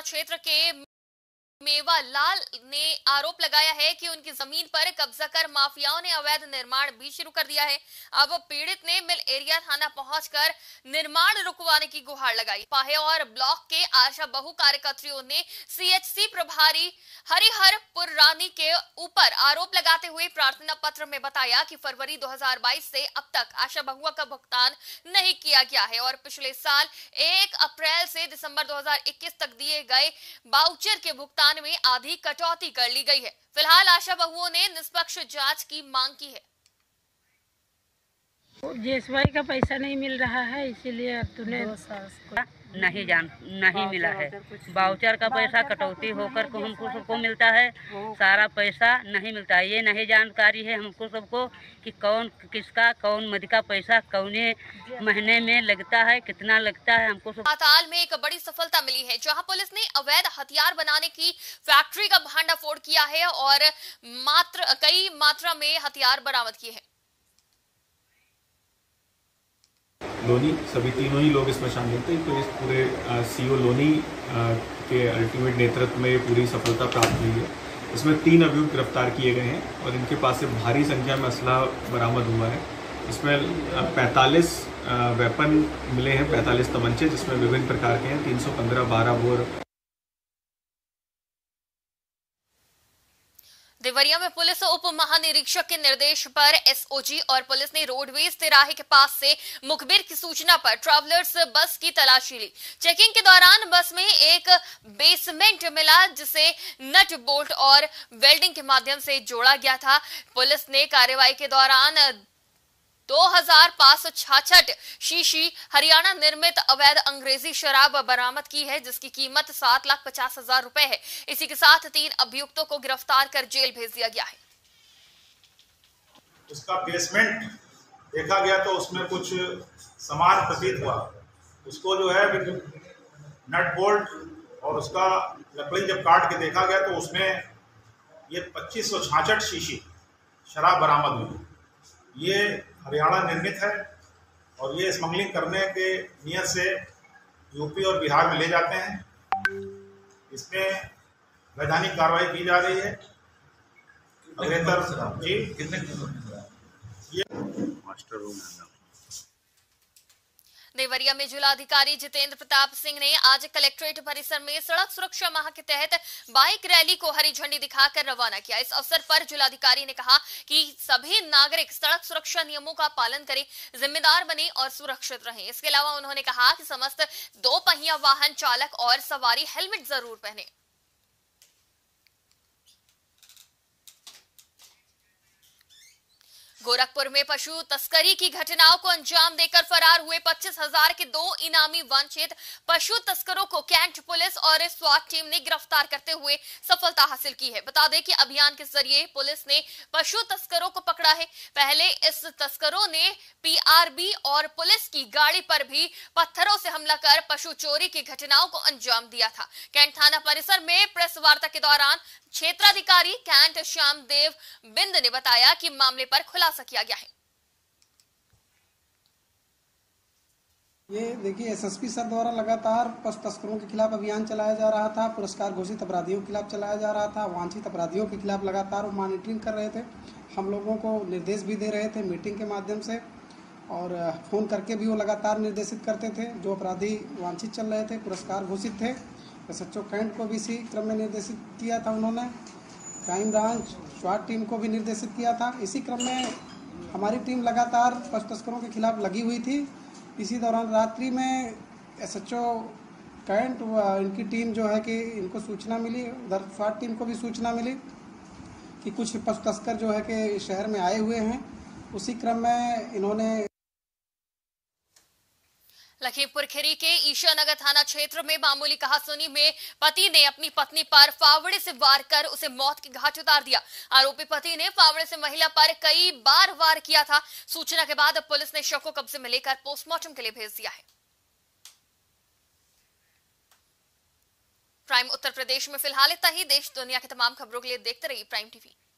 क्षेत्र के मेवालाल ने आरोप लगाया है कि उनकी जमीन पर कब्जा कर माफियाओं ने अवैध निर्माण भी शुरू कर दिया है। अब पीड़ित ने मिल एरिया थाना पहुंचकर निर्माण रुकवाने की गुहार लगाई। पाहे और ब्लॉक के आशा बहु कार्यकर्तियों ने सीएचसी प्रभारी हरिहरपुर रानी के ऊपर आरोप लगाते हुए प्रार्थना पत्र में बताया कि फरवरी 2022 से अब तक आशा बहुआ का भुगतान नहीं किया गया है और पिछले साल 1 अप्रैल से दिसंबर 2021 तक दिए गए वाउचर के भुगतान में आधी कटौती कर ली गई है। फिलहाल आशा बहुओं ने निष्पक्ष जांच की मांग की है। जेएसवाई का पैसा नहीं मिल रहा है, इसीलिए तूने नहीं मिला है। वाउचर का पैसा कटौती होकर को हमको सबको मिलता है, सारा पैसा नहीं मिलता है। ये नहीं जानकारी है हमको सबको कि कौन किसका कौन मद का पैसा कौने महीने में लगता है, कितना लगता है। हमको पाताल में एक बड़ी सफलता मिली है, जहां पुलिस ने अवैध हथियार बनाने की फैक्ट्री का भांडाफोड़ किया है और कई मात्रा में हथियार बरामद किए हैं। लोनी सभी तीनों ही लोग इसमें शामिल थे। तो इस पूरे सीओ लोनी के अल्टीमेट नेतृत्व में पूरी सफलता प्राप्त हुई है। इसमें 3 अभियुक्त गिरफ्तार किए गए हैं और इनके पास से भारी संख्या में असला बरामद हुआ है। इसमें 45 वेपन मिले हैं, 45 तमंचे, जिसमें विभिन्न प्रकार के हैं, 315 12 बोर। देवरिया में पुलिस उप महानिरीक्षक के निर्देश पर एसओजी और पुलिस ने रोडवेज तिराहे के पास से मुखबिर की सूचना पर ट्रैवलर्स बस की तलाशी ली। चेकिंग के दौरान बस में एक बेसमेंट मिला, जिसे नट बोल्ट और वेल्डिंग के माध्यम से जोड़ा गया था। पुलिस ने कार्रवाई के दौरान 2566 शीशी हरियाणा निर्मित अवैध अंग्रेजी शराब बरामद की है, जिसकी कीमत 7,50,000 रुपए है। इसी के साथ 3 अभियुक्तों को गिरफ्तार कर जेल भेज दिया गया है। उसका बेसमेंट देखा गया तो उसमें कुछ सामान प्रतीत हुआ। उसको जो है नट बोल्ट और उसका लकड़ी जब काट के देखा गया तो उसमें ये 2566 शीशी शराब बरामद हुई। ये हरियाणा निर्मित है और ये स्मगलिंग करने के नियत से यूपी और बिहार में ले जाते हैं। इसमें वैधानिक कार्रवाई की जा रही है। अग्रेतर जी ये मास्टर रूम है। देवरिया में जिलाधिकारी जितेंद्र प्रताप सिंह ने आज कलेक्ट्रेट परिसर में सड़क सुरक्षा माह के तहत बाइक रैली को हरी झंडी दिखाकर रवाना किया। इस अवसर पर जिलाधिकारी ने कहा कि सभी नागरिक सड़क सुरक्षा नियमों का पालन करें, जिम्मेदार बने और सुरक्षित रहें। इसके अलावा उन्होंने कहा कि समस्त 2 पहिया वाहन चालक और सवारी हेलमेट जरूर पहने। गोरखपुर में पशु तस्करी की घटनाओं को अंजाम देकर फरार हुए 25,000 के 2 इनामी वांछित पशु तस्करों को कैंट पुलिस और स्वाट टीम ने गिरफ्तार करते हुए सफलता हासिल की है। बता दें कि अभियान के जरिए पुलिस ने पशु तस्करों को पकड़ा है। पहले इस तस्करों ने पीआरबी और पुलिस की गाड़ी पर भी पत्थरों से हमला कर पशु चोरी की घटनाओं को अंजाम दिया था। कैंट थाना परिसर में प्रेस वार्ता के दौरान क्षेत्राधिकारी कैंट श्याम देव बिंद ने बताया कि मामले पर खुलासा किया गया है। ये देखिए, एसएसपी सर द्वारा लगातार पशु तस्करों के खिलाफ अभियान चलाया जा रहा था। पुरस्कार घोषित अपराधियों के खिलाफ चलाया जा रहा था। वांछित अपराधियों के खिलाफ लगातार वो मॉनिटरिंग कर रहे थे। हम लोगों को निर्देश भी दे रहे थे मीटिंग के माध्यम से, और फोन करके भी वो लगातार निर्देशित करते थे। जो अपराधी वांछित चल रहे थे, पुरस्कार घोषित थे, एसएचओ कैंट को भी इसी क्रम में निर्देशित किया था उन्होंने। क्राइम ब्रांच स्वाट टीम को भी निर्देशित किया था। इसी क्रम में हमारी टीम लगातार पशु तस्करों के खिलाफ लगी हुई थी। इसी दौरान रात्रि में एसएचओ कैंट इनकी टीम जो है कि इनको सूचना मिली, उधर स्वाट टीम को भी सूचना मिली कि कुछ पशु तस्कर जो है कि शहर में आए हुए हैं। उसी क्रम में इन्होंने लखीमपुर खीरी के ईशानगर थाना क्षेत्र में मामूली कहासुनी में पति ने अपनी पत्नी पर फावड़े से वार कर उसे मौत के घाट उतार दिया। आरोपी पति ने फावड़े से महिला पर कई बार वार किया था। सूचना के बाद पुलिस ने शव को कब्जे में लेकर पोस्टमार्टम के लिए भेज दिया है। प्राइम उत्तर प्रदेश में फिलहाल इतना ही। देश दुनिया की तमाम खबरों के लिए देखते रहिए प्राइम टीवी।